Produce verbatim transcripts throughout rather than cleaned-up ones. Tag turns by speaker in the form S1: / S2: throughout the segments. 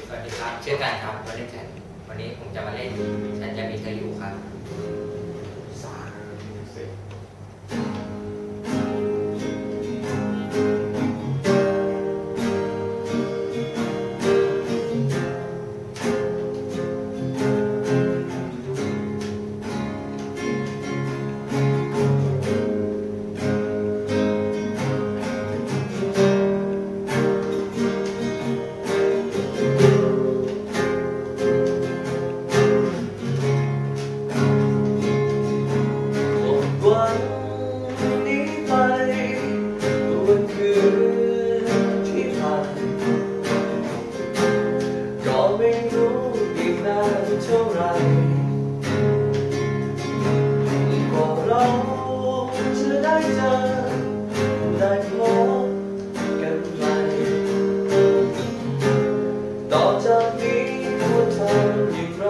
S1: สวัสดีครับชื่อกันครับวันนี้ฉันวันนี้ผมจะมาเล่นฉันจะมีเธออยู่ครับ
S2: สามสิบไม่รู้อีกนานเท่าไรกว่าเราจะได้เจอได้พบกันใหม่ต่อจากนี้ควรทำอย่างไร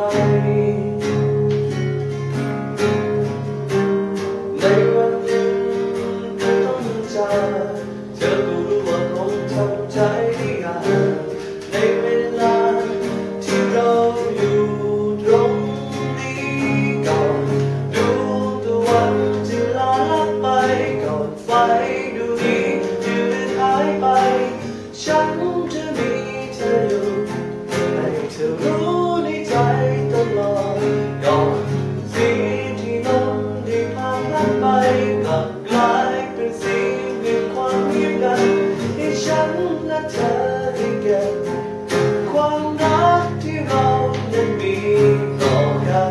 S2: ในวันหนึ่งก็ต้องจากเธอก็รู้ว่าคงทำใจได้ยากในเวลาเราอยู่ตรงนี้ก่อนดูตะวันจะลาลับไปก่อนไฟดวงนี้จะเลือนหายไปฉันจะมีเธออยู่ให้เธอรู้ในใจตลอดก่อนสิ่งที่ลมได้พาพลัดไปกลับกลายเป็นสิ่งแห่งความเงียบงันให้ฉันและเธอได้เก็บความรักที่เรานั้นมีต่อกัน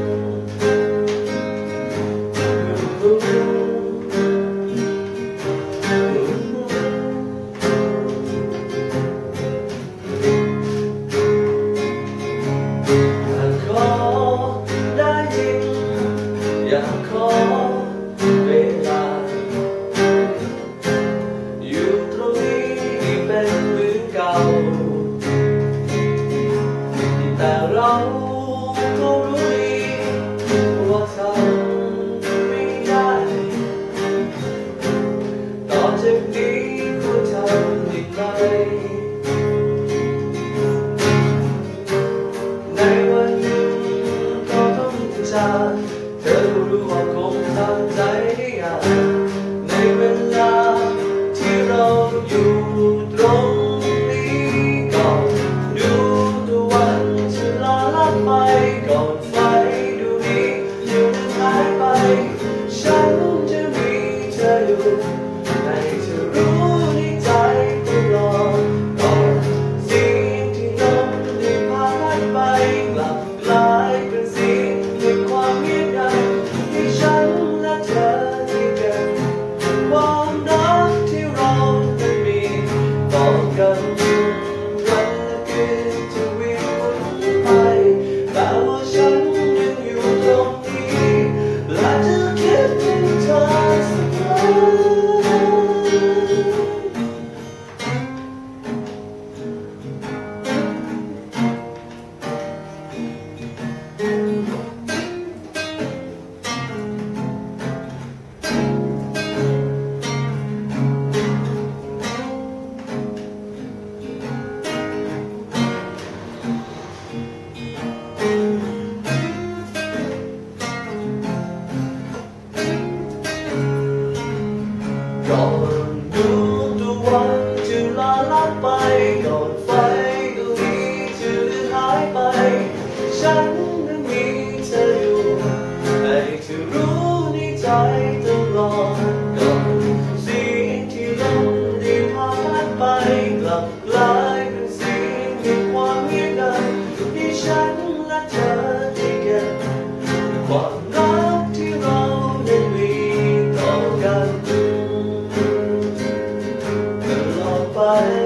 S2: อยากขอได้จริงอยากขอเวลาอยู่ตรงนี้เป็นเหมือนเก่าแต่เราก็รู้ดีว่าทำไม่ได้ต่อจากนี้ควรทำอย่างไรในวันหนึ่งก็ต้องจากเธอก็รู้ว่าคงทำใจได้ยากในเวลาที่เราอยู่ตรงนี้ก่อนดูตะวันไปก่อนไฟดวงนี้จะเลือนหายไปฉันจะมีเธออยู่ให้เธอรู้ในใจตลอดก่อนสิ่งที่ลมได้พาพัดไปกลับกลายเป็นสิ่งแห่งความเงียบงันให้ฉันและเธอได้เก็บความรักที่เราได้มีต่อกันวันและคืนจะวิ่งวนไปแต่ว่าฉันยังอยู่ตรงนี้และจะคิดถึงเธอเสมอก่อนดูตะวันจะลาลับไปก่อนไฟดวงนี้จะเลือนหายไปฉันนั้นมีเธออยู่ให้เธอรู้ในใจตลอดก่อนสิ่งที่ลมได้พาพัดไปกลับกลายเป็นสิ่งแห่งความเงียบงันที่ฉันและเธอได้เก็บความรักที่เราได้มีต่อกันไป